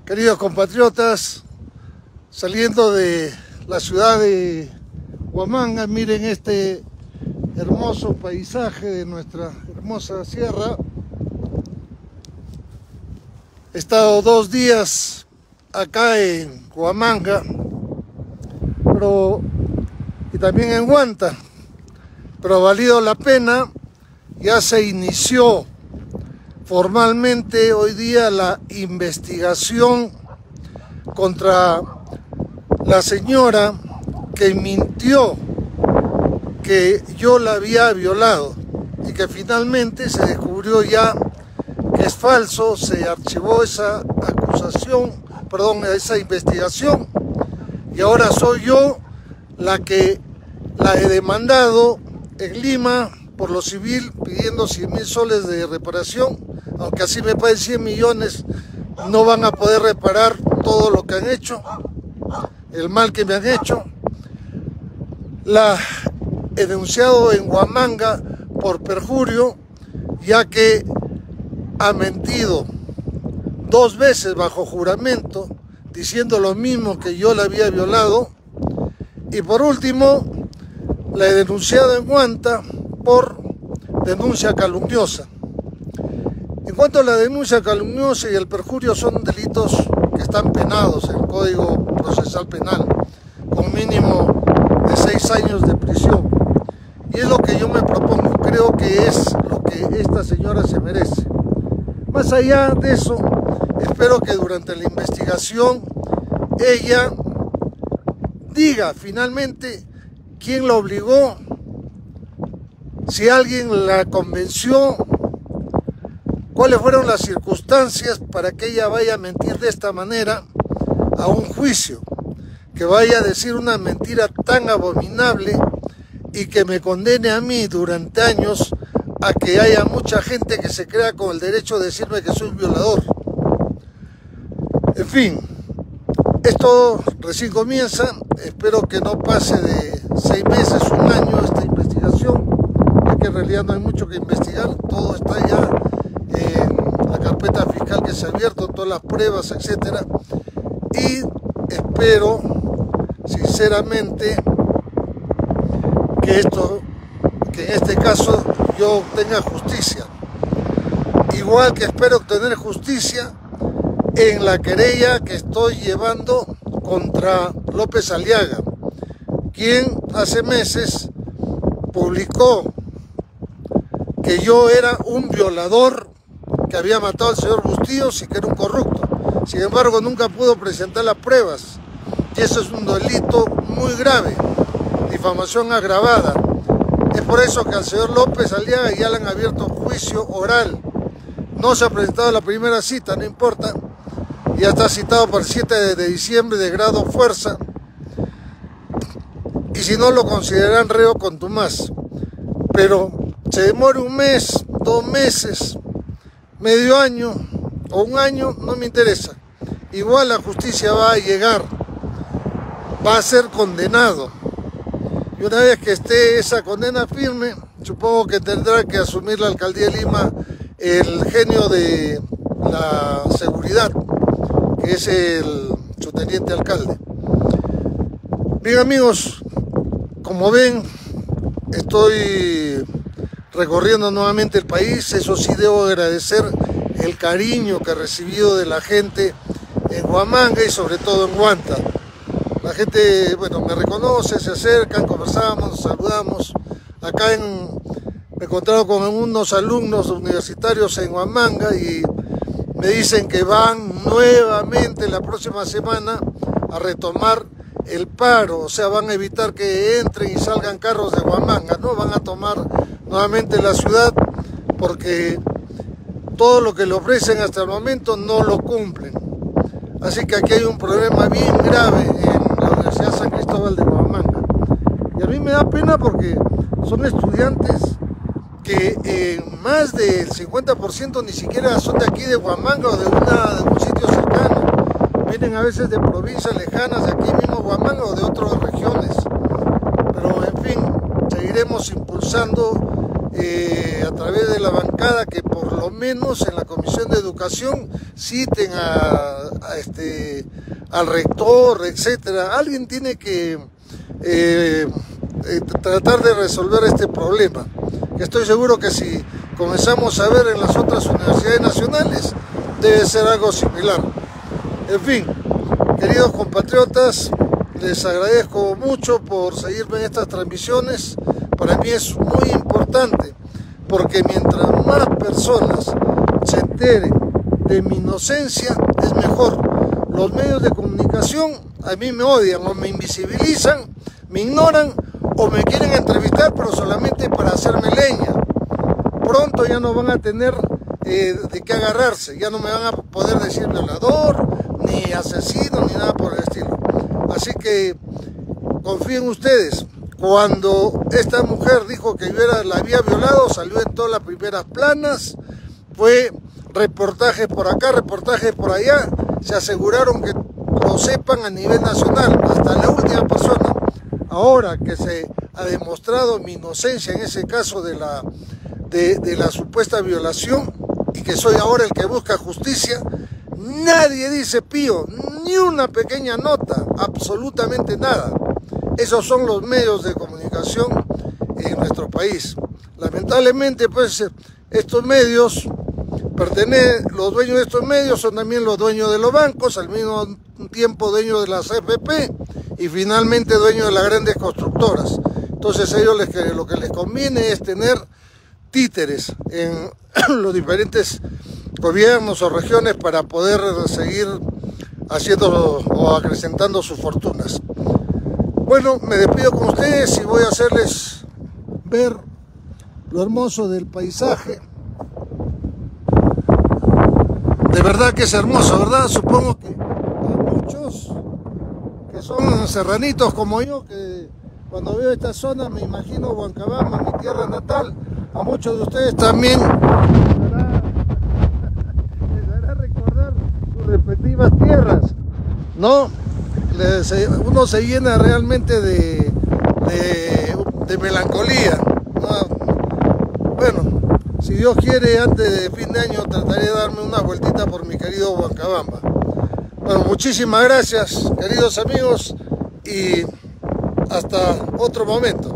Queridos compatriotas, saliendo de la ciudad de Huamanga, miren este hermoso paisaje de nuestra hermosa sierra. He estado 2 días acá en Huamanga, y también en Huanta, pero ha valido la pena. Ya se inició formalmente hoy día la investigación contra la señora que mintió que yo la había violado y que finalmente se descubrió ya que es falso. Se archivó esa esa investigación, y ahora soy yo la que la he demandado en Lima por lo civil, pidiendo 100.000 soles de reparación. Aunque así me paguen 100 millones, no van a poder reparar todo lo que han hecho, el mal que me han hecho. La he denunciado en Huamanga por perjurio, ya que ha mentido 2 veces bajo juramento, diciendo lo mismo, que yo la había violado. Y por último, la he denunciado en Huanta por denuncia calumniosa. En cuanto a la denuncia calumniosa y el perjurio, son delitos que están penados en el Código Procesal Penal, con mínimo de 6 años de prisión. Y es lo que yo me propongo, creo que es lo que esta señora se merece. Más allá de eso, espero que durante la investigación ella diga finalmente quién la obligó, si alguien la convenció, cuáles fueron las circunstancias para que ella vaya a mentir de esta manera a un juicio, que vaya a decir una mentira tan abominable y que me condene a mí durante años a que haya mucha gente que se crea con el derecho de decirme que soy violador. En fin, esto recién comienza. Espero que no pase de 6 meses, 1 año esta investigación, ya que en realidad no hay mucho que investigar. Todo está ya en la carpeta fiscal que se ha abierto, todas las pruebas, etcétera. Y espero sinceramente que en este caso yo obtenga justicia, igual que espero obtener justicia en la querella que estoy llevando contra López Aliaga, quien hace meses publicó que yo era un violador, que había matado al señor Bustillos y que era un corrupto. Sin embargo, nunca pudo presentar las pruebas, y eso es un delito muy grave, difamación agravada. Es por eso que al señor López Aliaga ya le han abierto juicio oral. No se ha presentado la primera cita, no importa, ya está citado para el 7 de diciembre de grado fuerza, y si no, lo considerarán reo contumaz. Pero se demore 1 mes, 2 meses, medio año o 1 año, no me interesa. Igual la justicia va a llegar, va a ser condenado, y una vez que esté esa condena firme, supongo que tendrá que asumir la alcaldía de Lima el genio de la seguridad, que es el subteniente alcalde. Bien, amigos, como ven, estoy recorriendo nuevamente el país. Eso sí, debo agradecer el cariño que he recibido de la gente en Huamanga y sobre todo en Huanta. La gente, bueno, me reconoce, se acercan, conversamos, nos saludamos. Acá me he encontrado con unos alumnos universitarios en Huamanga y me dicen que van nuevamente la próxima semana a retomar el paro, o sea, van a evitar que entren y salgan carros de Huamanga, ¿no? Van a tomar nuevamente la ciudad porque todo lo que le ofrecen hasta el momento no lo cumplen. Así que aquí hay un problema bien grave en la Universidad San Cristóbal de Huamanga. Y a mí me da pena porque son estudiantes que más del 50% ni siquiera son de aquí de Huamanga o de un sitio cercano. Vienen a veces de provincias lejanas, de aquí mismo Huamanga o de otras regiones. Pero en fin, seguiremos impulsando a través de la bancada que por lo menos en la Comisión de Educación citen al rector, etcétera. Alguien tiene que tratar de resolver este problema. Estoy seguro que si comenzamos a ver en las otras universidades nacionales, debe ser algo similar. En fin, queridos compatriotas, les agradezco mucho por seguirme en estas transmisiones. Para mí es muy importante, porque mientras más personas se enteren de mi inocencia, es mejor. Los medios de comunicación a mí me odian o me invisibilizan, me ignoran o me quieren entrevistar, pero solamente para hacerme leña. Pronto ya no van a tener de qué agarrarse, ya no me van a poder decir violador, ni asesino, ni nada por el estilo. Así que confíen ustedes. Cuando esta mujer dijo que yo la había violado, salió en todas las primeras planas, fue reportajes por acá, reportajes por allá, se aseguraron que lo sepan a nivel nacional, hasta la última persona. Ahora que se ha demostrado mi inocencia en ese caso de la supuesta violación, y que soy ahora el que busca justicia, nadie dice pío, ni una pequeña nota, absolutamente nada. Esos son los medios de comunicación en nuestro país. Lamentablemente, pues, estos medios los dueños de estos medios son también los dueños de los bancos, al mismo tiempo dueños de las AFP y finalmente dueños de las grandes constructoras. Entonces a ellos lo que les conviene es tener títeres en los diferentes gobiernos o regiones para poder seguir haciendo o acrecentando sus fortunas. Bueno, me despido con ustedes y voy a hacerles ver lo hermoso del paisaje. De verdad que es hermoso, ¿verdad? Supongo que hay muchos que son serranitos como yo, que cuando veo esta zona me imagino Huancabamba, mi tierra natal. A muchos de ustedes también les hará recordar sus respectivas tierras, ¿no? Uno se llena realmente de melancolía, ¿no? Bueno, si Dios quiere, antes de fin de año trataré de darme una vueltita por mi querido Huancabamba. Bueno, muchísimas gracias, queridos amigos, y hasta otro momento.